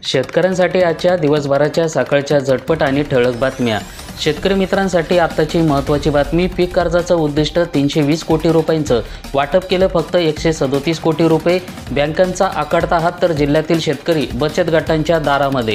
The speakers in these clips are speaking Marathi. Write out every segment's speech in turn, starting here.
शेतकऱ्यांसाठी आजच्या दिवसभराच्या सकाळच्या झटपट आणि ठळक बातम्या। शेतकरी मित्रांसाठी आताची महत्त्वाची बातमी। पीक कर्जाचं उद्दिष्ट 320 कोटी रुपयांचं वाटप केलं, फक्त 137 कोटी रुपये बँकांचा आकडता हात तर जिल्ह्यातील शेतकरी बचत गटांच्या दारामध्ये।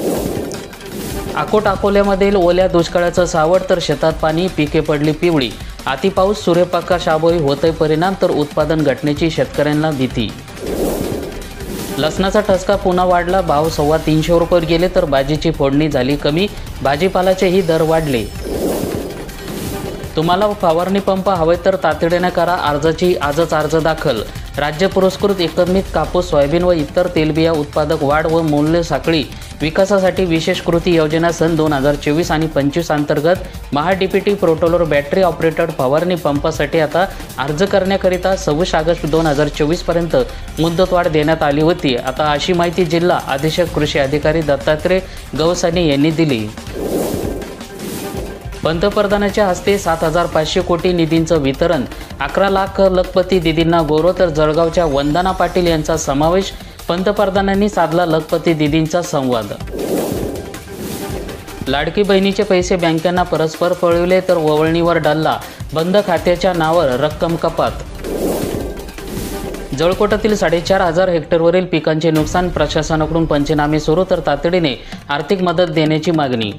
अकोल्यामधील ओल्या दुष्काळाचं सावट तर शेतात पाणी, पिके पडली पिवळी। अति पाऊस, सूर्यप्रकाशाअभावी होतोय परिणाम तर उत्पादन घटण्याची शेतकऱ्यांना भीती। लसणाचा ठसका पुन्हा वाढला, भाव 350 रुपये गेले तर भाजीची फोडणी झाली कमी, भाजीपाल्याचेही दर वाढले। तुम्हाला फवारणी पंप हवे तर तातडीने करा अर्जाची आजच अर्ज दाखल। राज्य पुरस्कृत एकत्मित कापूस, सोयाबीन व इतर तेलबिया उत्पादक वाढ व मूल्य साखळी विकासासाठी विशेष कृती योजना सन 2024 आणि 25 अंतर्गत महाडीपीटी पोर्टलवर बॅटरी ऑपरेटेड फवारणी पंपासाठी आता अर्ज करण्याकरिता 26 ऑगस्ट 2024 पर्यंत मुदतवाढ देण्यात आली होती। आता अशी माहिती जिल्हा अधीक्षक कृषी अधिकारी दत्तात्रय गवसाने यांनी दिली। पंतप्रधानांच्या हस्ते 7,500 कोटी निधींचं वितरण, 11 लाख लखपती दीदींना गौरव तर जळगावच्या वंदना पाटील यांचा समावेश। पंतप्रधानांनी साधला लखपती दीदींचा संवाद। लाडकी बहिणीचे पैसे बँकांना परस्पर पळविले तर ओवळणीवर डल्ला, बंद खात्याच्या नावावर रक्कम कपात। जळकोटातील 4,500 हेक्टरवरील पिकांचे नुकसान, प्रशासनाकडून पंचनामे सुरू तर तातडीने आर्थिक मदत देण्याची मागणी।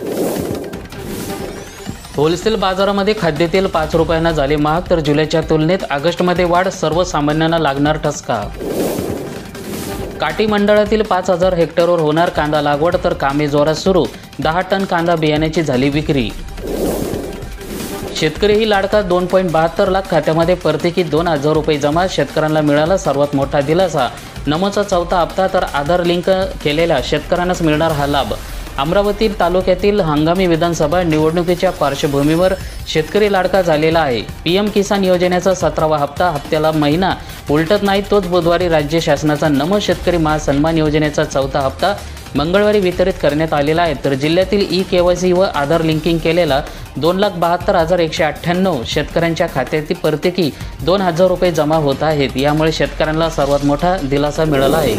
होलसेल बाजारामध्ये खाद्यतेल 5 रुपयांना झाले महाग तर जुलैच्या तुलनेत ऑगस्टमध्ये वाढ, सर्वसामान्यांना लागणार ठसका। काटी मंडळातील 5,000 हेक्टरवर होणार कांदा लागवड तर कामे जोरात सुरू, 10 टन कांदा बियाण्याची झाली विक्री। शेतकरीही लाडका, 2.72 लाख खात्यामध्ये प्रत्येकी 2,000 रुपये जमा, शेतकऱ्यांना मिळाला सर्वात मोठा दिलासा। नमोचा 4था हप्ता तर आधार लिंक केलेल्या शेतकऱ्यांनाच मिळणार हा लाभ। अमरावती तालुक्यातील हंगामी विधानसभा निवडणुकीच्या पार्श्वभूमीवर शेतकरी लाडका झालेला आहे। पीएम किसान योजनेचा 17वा हप्ता, हप्त्याला महिना उलटत नाही तोच बुधवारी राज्य शासनाचा नमो शेतकरी महासन्मान योजनेचा 4था हप्ता मंगळवारी वितरित करण्यात आलेला आहे। तर जिल्ह्यातील ई-केवायसी व आधार लिंकिंग केलेला 2,72,198 शेतकऱ्यांच्या खात्यातील प्रत्येकी 2,000 रुपये जमा होत आहेत। यामुळे शेतकऱ्यांना सर्वात मोठा दिलासा मिळाला आहे।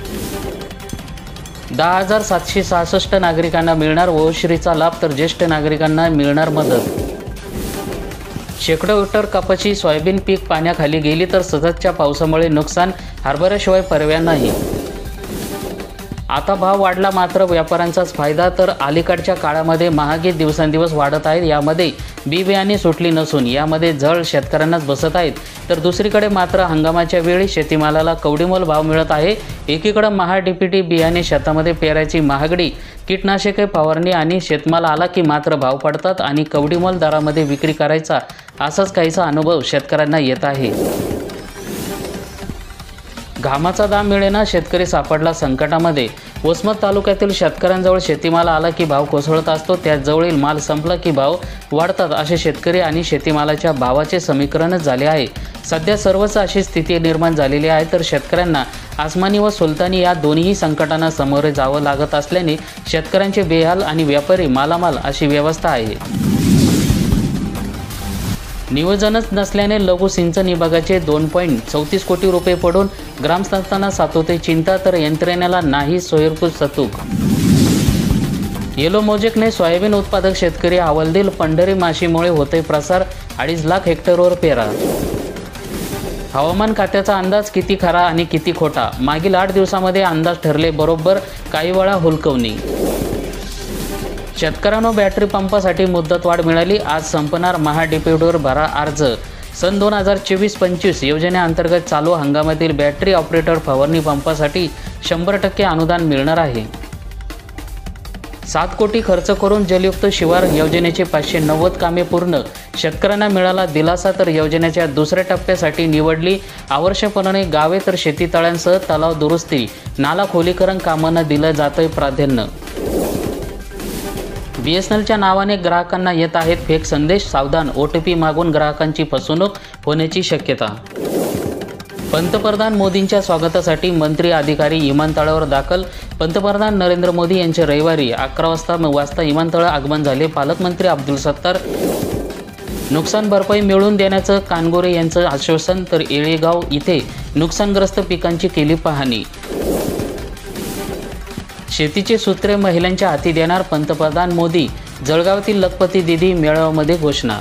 10,766 नागरिकांना मिळणार ओश्रीचा लाभ तर ज्येष्ठ नागरिकांना मिळणार मदत। शेकडो हेक्टर कपाशी, सोयाबीन पीक पाण्याखाली गेली तर सततच्या पावसामुळे नुकसान, हरभऱ्याशिवाय पर्याय नाही। आता भाव वाढला मात्र व्यापाऱ्यांचाच फायदा तर अलीकडच्या काळामध्ये महागाई दिवसेंदिवस वाढत आहे। यामध्ये बी बियाणे सुटली नसून यामध्ये झळ शेतकऱ्यांनाच बसत आहेत तर दुसरीकडे मात्र हंगामाच्या वेळी शेतीमालाला कवडीमोल भाव मिळत आहे। एकीकडे महाडीपीटी बियाणे शेतामध्ये पेरायची महागडी, कीटनाशके फवारणी आणि शेतमाल आला की मात्र भाव पडतात आणि कवडीमोल दरामध्ये विक्री करायचा असाच काहीसा अनुभव शेतकऱ्यांना येत आहे। घामाचा दाम मिळेना, शेतकरी सापडला संकटामध्ये। वसमत तालुक्यातील शेतकऱ्यांजवळ शेतीमाल आला की भाव कोसळत असतो, त्याजवळील माल संपला की भाव वाढतात असे शेतकरी आणि शेतीमालाच्या भावाचे समीकरणच झाले आहे। सध्या सर्वच अशी स्थिती निर्माण झालेली आहे तर शेतकऱ्यांना आसमानी व सुलतानी या दोन्ही संकटांना सामोरे जावं लागत असल्याने शेतकऱ्यांचे बेहाल आणि व्यापारी मालामाल अशी व्यवस्था आहे। नियोजनच नसल्याने लघु सिंचन विभागाचे 2.34 कोटी रुपये पडून ग्रामस्थांना सातोते चिंता तर यंत्रणेला नाही सोयीस्कर सतूक। येलो मोजेकने सोयाबीन उत्पादक शेतकरी हवालदिल, पंढरी माशीमुळे होते प्रसार, 2.5 लाख हेक्टरवर पेरा। हवामान खात्याचा अंदाज किती खरा आणि किती खोटा, मागील 8 दिवसामध्ये अंदाज ठरले बरोबर, काही वेळा हुलकवणी। शेतकऱ्यांनो बॅटरी पंपासाठी मुदतवाढ मिळाली, आज संपणार महाडीपीटीवर भरा अर्ज। सन 2024-25 योजनेअंतर्गत चालू हंगामातील बॅटरी ऑपरेटर फवारणी पंपासाठी 100% अनुदान मिळणार आहे। 7 कोटी खर्च करून जलयुक्त शिवार योजनेचे 590 कामे पूर्ण, शेतकऱ्यांना मिळाला दिलासा तर योजनेच्या दुसऱ्या टप्प्यासाठी निवडली आवश्यकपणे गावे तर शेतीतळ्यांसह तलाव दुरुस्ती, नाला खोलीकरण कामांना दिलं जातंय प्राधान्य। BSNLच्या नावाने ग्राहकांना येत आहेत फेक संदेश, सावधान, OTP मागून ग्राहकांची फसवणूक होण्याची शक्यता। पंतप्रधान मोदींच्या स्वागतासाठी मंत्री अधिकारी विमानतळावर दाखल, पंतप्रधान नरेंद्र मोदी यांचे रविवारी 11 वाजता विमानतळ आगमन झाले। पालकमंत्री अब्दुल सत्तार नुकसान भरपाई मिळवून देण्याचं कानगोरे यांचं आश्वासन तर येळेगाव इथे नुकसानग्रस्त पिकांची केली पाहणी। शेतीचे सूत्रे महिलांच्या हाती देणार पंतप्रधान मोदी, जळगावातील लखपती दिदी मेळाव्यामध्ये घोषणा.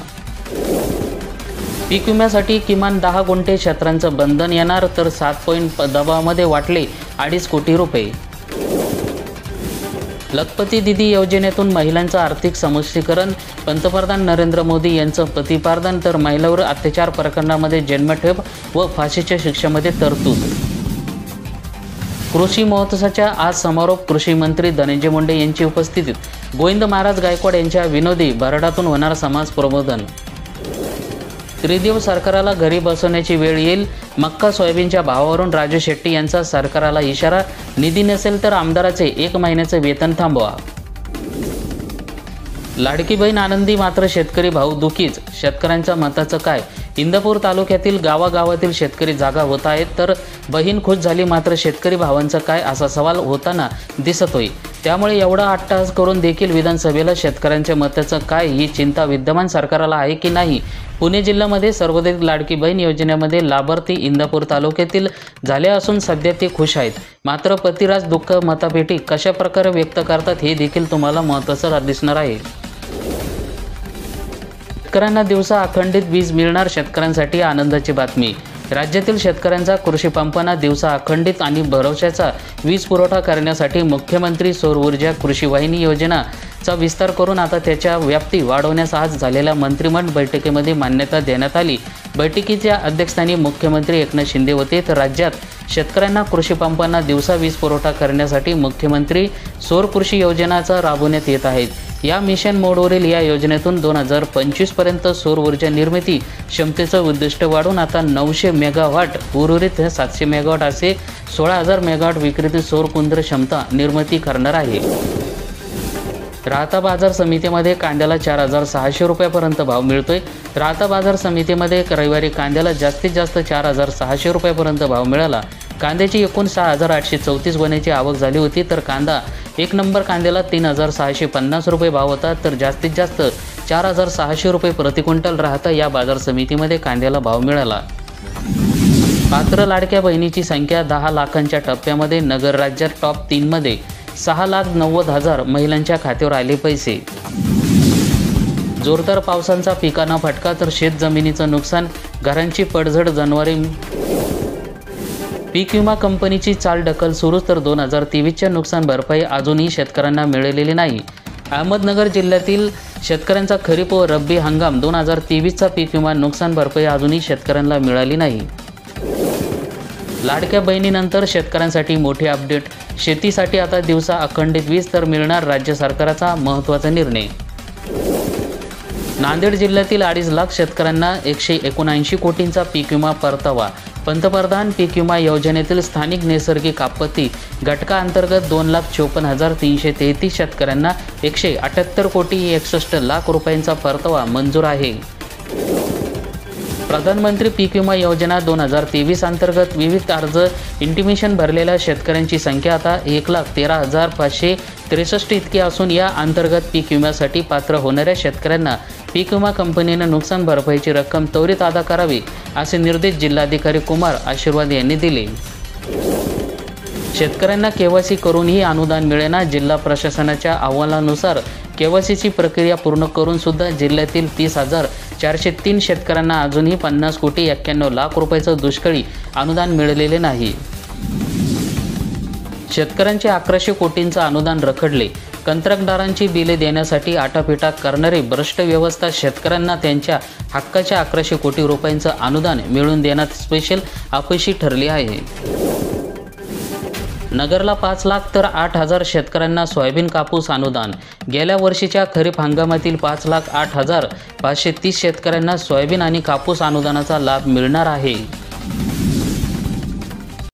पीक विम्यासाठी किमान 10 गुंठे क्षेत्रांचं बंधन येणार तर 7 पॉईंट दबावामध्ये वाटले 2.5 कोटी रुपये. लखपती दिदी योजनेतून महिलांचं आर्थिक सक्षमीकरण, पंतप्रधान नरेंद्र मोदी यांचं प्रतिपादन. तर महिलांवर अत्याचार प्रकरणामध्ये जन्मठेप व फाशीच्या शिक्षेमध्ये तरतूद. कृषी महोत्सवाच्या आज समारोप. कृषी मंत्री धनंजय मुंडे यांची उपस्थितीत. गोविंद महाराज गायकवाड यांच्या विनोदी भरडातून होणार समाज प्रबोधन. त्रिदेव सरकाराला घरी बसवण्याची वेळ येईल. मक्का सोयाबीनच्या भावावरून राजू शेट्टी यांचा सरकाराला इशारा. निधी नसेल तर आमदाराचे 1 महिन्याचे वेतन थांबवा. लाडकी बहीण आनंदी मात्र शेतकरी भाऊ दुखीच. शेतकऱ्यांच्या मताचं काय? इंदापूर तालुक्यातील गावागावातील शेतकरी जागा होत आहेत तर बहीण खुश झाली, मात्र शेतकरी भावांचं काय असा सवाल होताना दिसत होई. त्यामुळे एवढा अट्टहास करून देखील विधानसभेला शेतकऱ्यांच्या मताचं काय ही चिंता विद्यमान सरकारला आहे की नाही? पुणे जिल्ह्यामध्ये सर्वाधिक लाडकी बहीण योजनेमध्ये लाभार्थी इंदापूर तालुक्यातील झाले असून सध्या ते खुश आहेत. मात्र पतिराज दुःख मतापेटी कशा प्रकारे व्यक्त करतात हे देखील तुम्हाला महत्त्वाचं दिसणार आहे. शेतकऱ्यांना दिवसा अखंडित वीज मिळणार. शेतकऱ्यांसाठी आनंदाची बातमी. राज्यातील शेतकऱ्यांचा कृषी पंपांना दिवसा अखंडित आणि भरवशाचा वीज पुरवठा करण्यासाठी मुख्यमंत्री सौर ऊर्जा कृषी वाहिनी योजनाचा विस्तार करून आता त्याच्या व्याप्ती वाढवण्यास आज झालेल्या मंत्रिमंडळ बैठकीमध्ये मान्यता देण्यात आली. बैठकीच्या अध्यक्षस्थानी मुख्यमंत्री एकनाथ शिंदे होते. तर राज्यात शेतकऱ्यांना कृषी पंपांना दिवसा वीज पुरवठा करण्यासाठी मुख्यमंत्री सौर कृषी योजनाचा राबवण्यात येत आहेत. या मिशन मोडवरील या योजनेतून 2025 पर्यंत सौर ऊर्जा निर्मिती क्षमतेचं उद्दिष्ट वाढून आता 900 मेगावॉट, उर्वरित 700 मेगावॉट असे 16,000 मेगावॉट विक्रीत सौर केंद्र क्षमता निर्मिती करणार आहे. राहता बाजार समितीमध्ये कांद्याला 4,600 रुपयापर्यंत भाव मिळतोय. राहता बाजार समितीमध्ये रविवारी कांद्याला जास्तीत जास्त 4,600 रुपयापर्यंत भाव मिळाला. कांद्याची एकूण 6,834 गोण्याची आवक झाली होती. तर कांदा 1 नंबर कांद्याला 3,650 रुपये भाव होता. तर जास्तीत जास्त 4,600 रुपये प्रति क्विंटल राहता या बाजार समितीमध्ये कांद्याला भाव मिळाला. पात्र लाडक्या बहिणीची संख्या 10 लाखांच्या टप्प्यामध्ये. नगर राज्यात टॉप 3मध्ये 6,90,000 महिलांच्या खात्यावर आले पैसे. जोरदार पावसांचा पिकांना फटका तर शेत जमिनीचं नुकसान, घरांची पडझड, जनावरे. पीक विमा कंपनीची चालढकल सुरू. तर 2023च्या नुकसान भरपाई अजूनही शेतकऱ्यांना मिळालेली नाही. अहमदनगर जिल्ह्यातील शेतकऱ्यांचा खरीप व रब्बी हंगाम 2023चा पीक विमा नुकसान भरपाई अजूनही शेतकऱ्यांना मिळाली नाही. लाडक्या बहिणीनंतर शेतकऱ्यांसाठी मोठी अपडेट. शेतीसाठी आता दिवसा अखंडित वीज तर मिळणार. राज्य सरकारचा महत्त्वाचा निर्णय. नांदेड जिल्ह्यातील 2.5 लाख शेतकऱ्यांना 179 कोटींचा पीक विमा परतावा. पंतप्रधान पीक विमा योजनेतील स्थानिक नैसर्गिक आपत्ती घटकाअंतर्गत 2,54,333 शेतकऱ्यांना 178 कोटी 61 लाख रुपयांचा परतावा मंजूर आहे. प्रधानमंत्री पीक विमा योजना 2023 अंतर्गत विविध अर्ज इंटिमेशन भरलेल्या शेतकऱ्यांची संख्या आता 1,13,563 इतकी असून या अंतर्गत पीक विम्यासाठी पात्र होणाऱ्या शेतकऱ्यांना पीक विमा कंपनीने नुकसान भरपाईची रक्कम त्वरित अदा करावी असे निर्देश जिल्हाधिकारी कुमार आशीर्वाद यांनी दिले. शेतकऱ्यांना केवायसी करूनही अनुदान मिळेना. जिल्हा प्रशासनाच्या अहवालानुसार केवायसीची प्रक्रिया पूर्ण करून सुद्धा जिल्ह्यातील 30,403 शेतकऱ्यांना अजूनही 50 कोटी 91 लाख रुपयाचं दुष्काळी अनुदान मिळालेले नाही. शेतकऱ्यांचे 1100 कोटींचं अनुदान रखडले. कंत्राटदारांची बिले देण्यासाठी आटापिटा करणारी भ्रष्ट व्यवस्था शेतकऱ्यांना त्यांच्या हक्काच्या 1100 कोटी रुपयांचं अनुदान मिळवून देण्यात स्पेशल अपयशी ठरली आहे. नगरला 5 लाख तर 8,000 शेतकऱ्यांना सोयाबीन कापूस अनुदान. गेल्या वर्षीच्या खरीप हंगामातील 5,08,530 शेतकऱ्यांना सोयाबीन आणि कापूस अनुदानाचा लाभ मिळणार आहे.